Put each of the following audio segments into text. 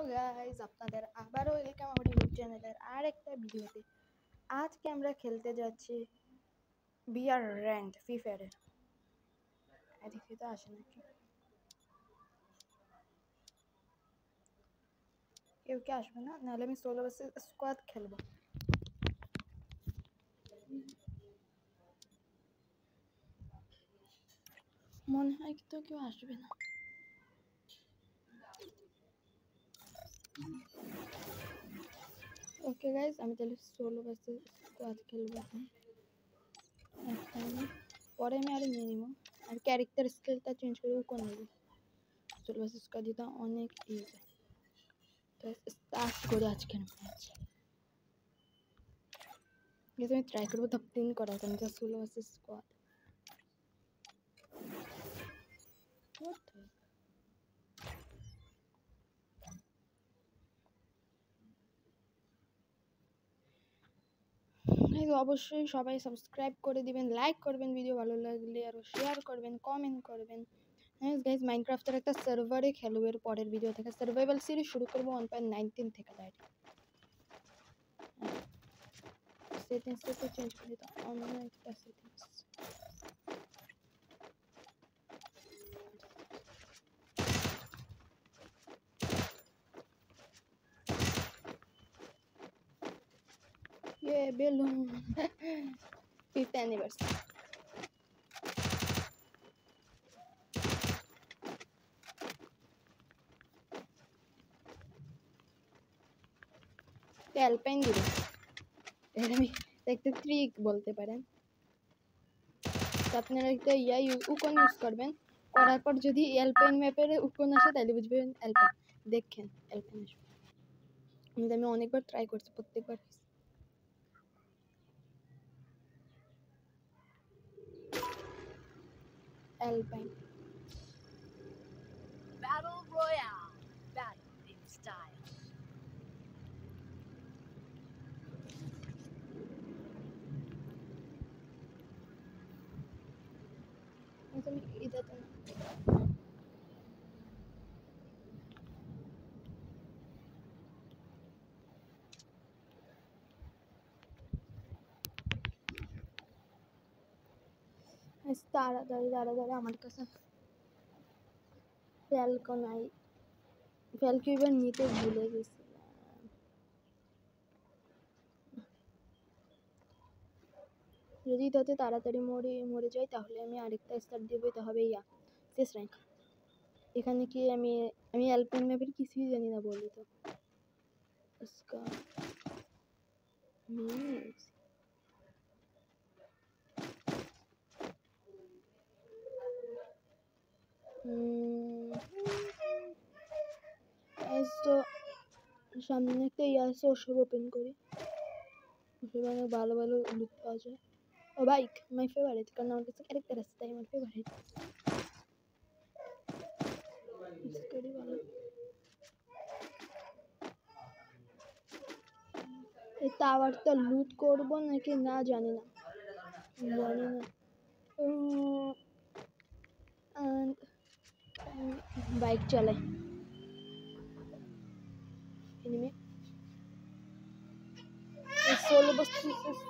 Guys, আপনাদের আবারও welcome আমার ইউটিউব চ্যানেলের আর একটা ভিডিওতে। আজকে আমরা খেলতে যাচ্ছি বিআর র্যাঙ্ক ফ্রি ফায়ারের। এদিকে তো আসে নাকি কেউ কি আসবে না, নাহলে আমি সোলো ভার্সেস স্কোয়াড খেলবো। মনে হয় তো কেউ আসবে না। ওকে গাইজ, আমি তাহলে সোলো ভার্সেস স্কোয়াড খেলবো এখন। পরে আমি আরো নিয়ে নিব আর ক্যারেক্টার স্কিলটা চেঞ্জ করে কোন নেব। সোলো ভার্সেস স্কোয়াড দিতে অনেক ইজি। তো স্টার্ট করে আজকের ম্যাচ। আমি ট্রাই করবো top 10 করার কারণ সোলো ভার্সেস স্কোয়াড। অবশ্যই সবাই সাবস্ক্রাইব করে দিবেন, লাইক করবেন ভিডিও ভালো লাগলে, আর শেয়ার করবেন, কমেন্ট করবেন। হ্যাঁ গাইজ, মাইনক্রাফটের একটা সার্ভারে খেলবো এর পরের ভিডিও থেকে। সার্ভাইভাল সিরিজ শুরু করবো 1.19 থেকে। সেটিংসটা চেঞ্জ করে দিতাম, অন্য একটা settings. Balloon 5th anniversary. Alpine দিবে, এটা আমি একটা ট্রিক বলতে পারেন। আপনারা একটা উকন ইউজ করবেন, করার পর যদি অ্যালপাইন ম্যাপের উকন আসে তাহলে বুঝবেন অ্যালপাইন। দেখেন অ্যালপাইন আসবে, কিন্তু আমি অনেকবার ট্রাই করছি, প্রত্যেকবার Alpine. Battle Royale. Battle in style. আমি এটাতে না, তাড়াতাড়ি আমার কাছে ফ্যালকো নাই। ফ্যালকো এবার নিতে ভুলে গেছি। যদি তাতে তাড়াতাড়ি মরে যায় তাহলে আমি আরেকটা স্টার্ট দেবো, এটা হবে শেষ র্যাঙ্ক। এখানে কি আমি অ্যালপাইন ম্যাপের কিছুই জানি না বলি তো। তো সামনে একটা আছে, ওসব ওপেন করি। ওসব অনেক ভালো ভালো লুক পাওয়া যায়। ও বাইক মাই ফেভারিট, কারণ আমার কাছে ক্যারেক্টার আছে তাই আমার ফেভারিট। ভালো, এই টাওয়ারটা লুট করবো নাকি না জানি না। বাইক চালাই। এনিমি সোলো বসতে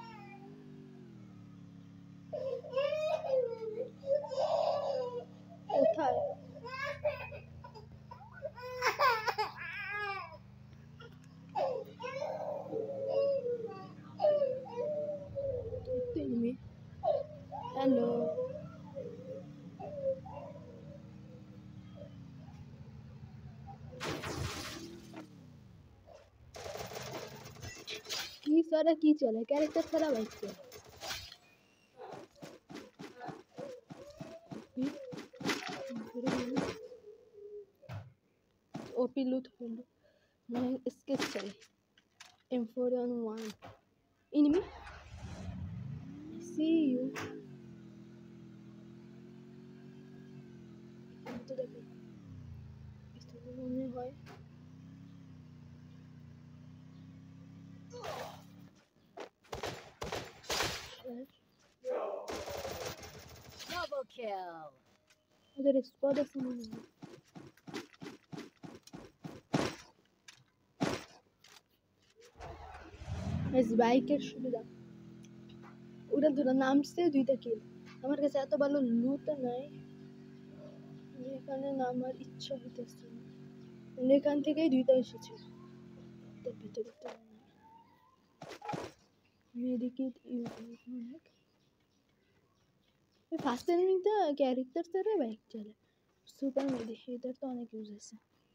কোথায়? Enemy, hello. কি সারা কি চলে, ক্যারেক্টার ছাড়া বাইক চলে। ओपी लूट फील्ड मैं इसके चले M4 on 1 enemy. I see you. तो देखो इस तो होने है। Double kill. उधर स्क्वाड है सामने। গাইস বাইকের সুবিধা ওটা ধরো নামছে 2টা কিল আমার কাছে এত ভালো লুট নাই এখানে নামার ইচ্ছা হইতেছে না এখান থেকেই 2টা এসেছে তার ভিতরে তো মেডিকেট ইউজ অনেক ফার্স্ট এনিমিটা ক্যারেক্টার তারা বাইক চলে সুপার মেডিকেটার তো অনেক ইউজ আছে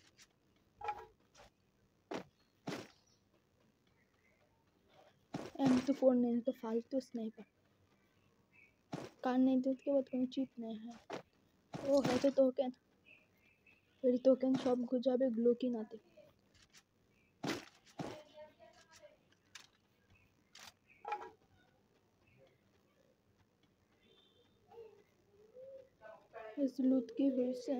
M24 नहीं तो फालतू स्नाइपर कार नहीं तो उसके बाद कोई चीप नहीं है वो है तो टोकन फिर टोकन सब गुजाबे ग्लो की नाते इस लूट की हुई से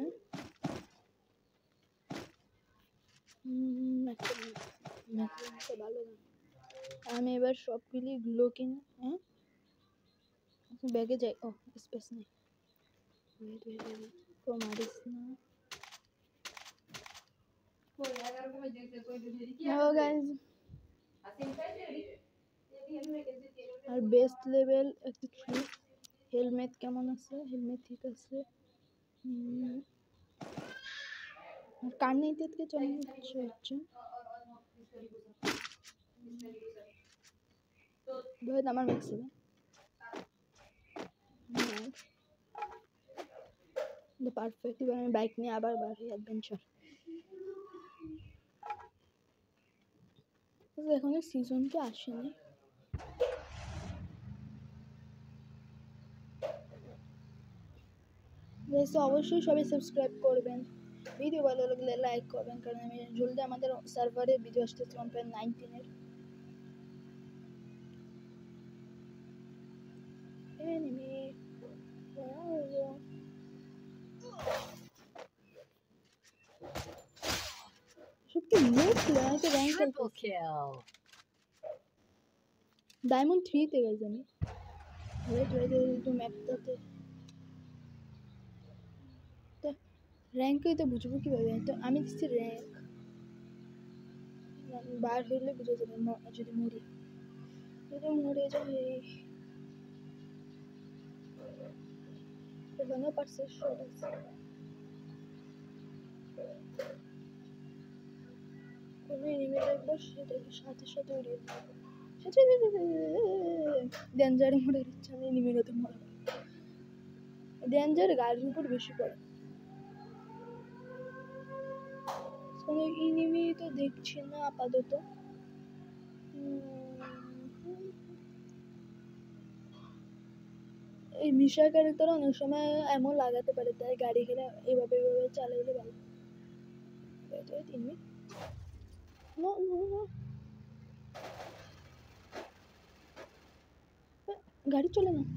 मैक्सिमम से भालो আমি এবার সবগুলি গ্লো কিনে হ্যাঁ ব্যাগে যাই ও স্পেস নেই ওয়েট তো মারিস না হ্যালো গাইস আর বেস্ট লেভেল 3 হেলমেট কেমন আছে হেলমেট ঠিক আছে আর কার নেই থেকে চলে হচ্ছে बहुत আমার মিক্স है the perfect এবার আমি বাইক নিয়ে আবার বাড়ি অ্যাডভেঞ্চার এখনো সিজন কি আসেনি গাইস অবশ্যই সবাই সাবস্ক্রাইব করবেন ভিডিও ভালো লাগলে লাইক করবেন কারণ আমি জলদি আমাদের সার্ভারে ভিডিও আসতেছে 1.19 এর enemy where are you সত্যি লুট লাগে র‍্যাঙ্ক Triple kill. ডায়মন্ড 3 তে গাইস আমি ওয়েট তো ম্যাপটাতে তো র‍্যাঙ্কই তো বুঝবো কিভাবে তো আমি দিচ্ছি র‍্যাঙ্ক বার হইলে বুঝে যাবে যদি মরে যাবে এখানে পারছে শট আছে কোনো এনিমি দেখবো সেটাকে সাথে সাথে উড়িয়ে সেটা ডেঞ্জারে মরে দিচ্ছে আমি এনিমিরা তো মরে ডেঞ্জার গাড়ির উপর বেশি পড়ে কোনো এনিমি তো দেখছি না আপাতত এই মিশা ক্যারেক্টার অনেক সময় এমন লাগাতে পারে তাই গাড়ি খেলে এইভাবে চালাইলে ভালো এনিমি No, no, no. গাড়ি চলে না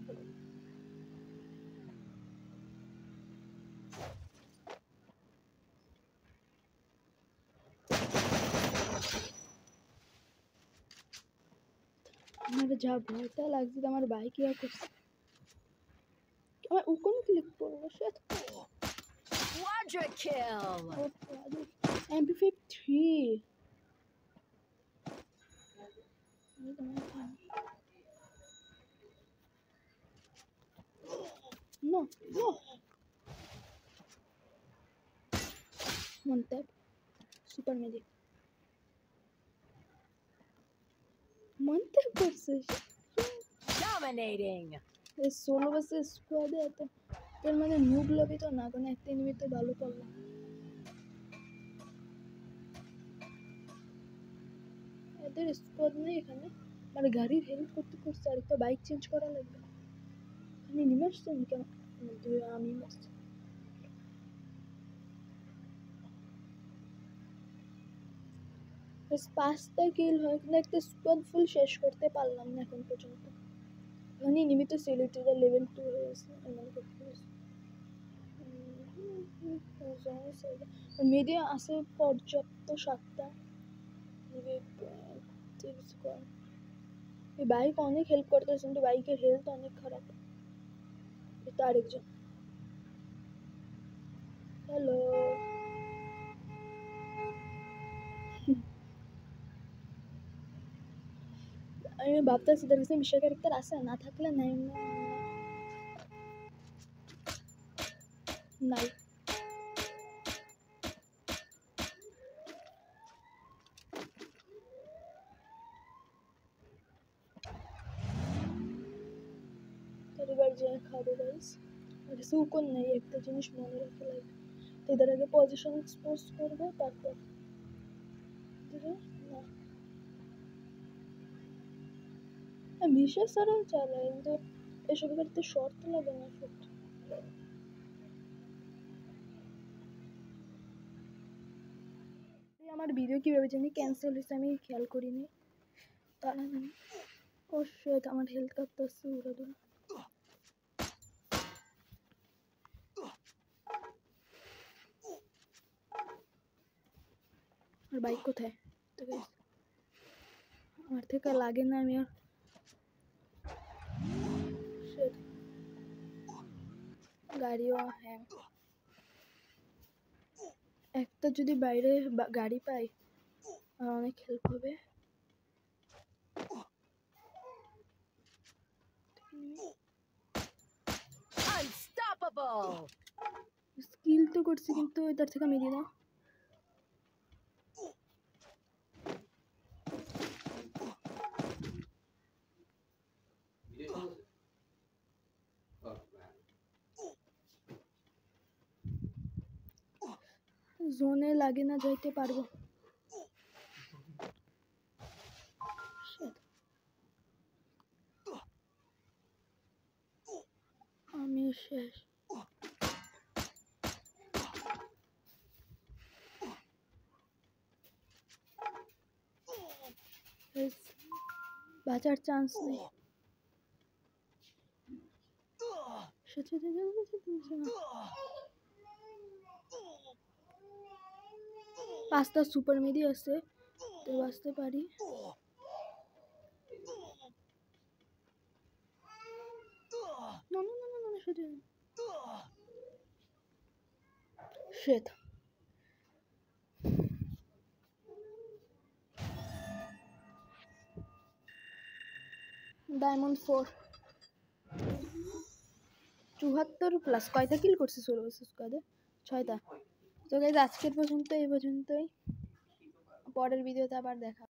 আমার যা ভয়টা লাগছে আমার বাইক ইয়া করছে আমার কোন ক্লিক করবো set Quadra kill. MP53 No, no. One tap. Super magic. One tap করছিস Dominating. এই সোলো ভার্সেস স্কোয়াডে এত এর মানে নুব লবি তো না কোনো একটা এনিমি তো ভালো করলো এদের স্কোয়াড নেই এখানে মানে গাড়ির হেল্প করতে করতে আরেকটা বাইক চেঞ্জ করা লাগবে এখানে নেমে আসছে না কেন আমি আসছি পাঁচটা কিল হয় কিন্তু একটা স্কোয়াড ফুল শেষ করতে পারলাম না এখন পর্যন্ত মানে নিমিত সিলিটিটা লেভেল 2 হয়ে গেছে এমন করতে মিডিয়া আছে পর্যাপ্ত 7টা এই বাইক অনেক হেল্প করতেছে কিন্তু বাইকের হেলথ অনেক খারাপ এটা আরেকজন হ্যালো আমি ভাবতেছি তার কাছে মিশা ক্যারেক্টার আছে, না থাকলে নাই নাই। এবার যে খাবো গাইস, আর সুকন নেই, একটা জিনিস মনে রাখতে লাগবে। এদের আগে পজিশন এক্সপোজ করবো, তারপর না মিশা ছাড়াও চালায়, কিন্তু এসব করতে শর্ত লাগে না। আমার ভিডিও কীভাবে জানি ক্যান্সেল হয়েছে আমি খেয়াল করিনি, তারা অবশ্যই আমার হেলথ কাটতেছে উড়া দূর। আর বাইক কোথায়? আমার থেকে লাগে না, আমি আর গাড়িও হ্যাঁ, একটা যদি বাইরে গাড়ি পাই আর অনেক হেল্প হবে। Unstoppable! স্কিল তো করছি, কিন্তু এটার থেকে আমি দিই না। জোনে লাগে না, যাইতে পারবো। আমি শেষ। বাঁচার চান্স নেই। পাঁচটা সুপার মিডি আছে, তো বাঁচতে পারি। Shit. ডায়মন্ড 4 74+। কয়টা কিল করছি সোলো স্কোয়াডে? 6টা। তো গাইস আজকের পর্যন্ত এই পর্যন্তই, পরের ভিডিওতে আবার দেখা।